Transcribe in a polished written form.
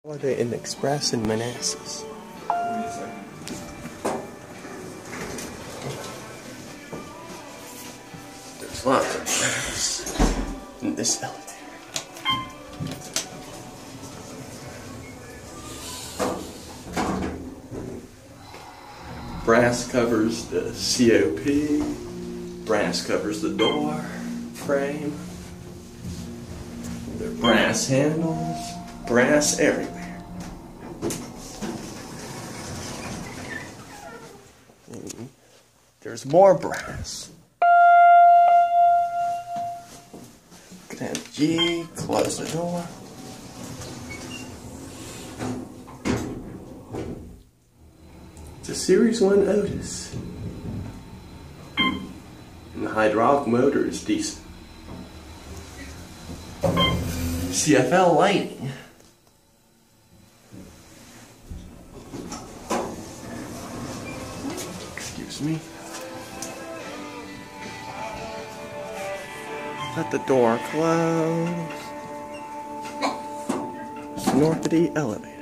Holiday Inn Express in Manassas. There's lots of brass in this elevator. Brass covers the COP. Brass covers the door frame. There are brass handles. Brass everywhere. And there's more brass. Command G, close the door. It's a Series 1 Otis. And the hydraulic motor is decent. CFL lighting. Excuse me. Let the door close. Renovated elevator.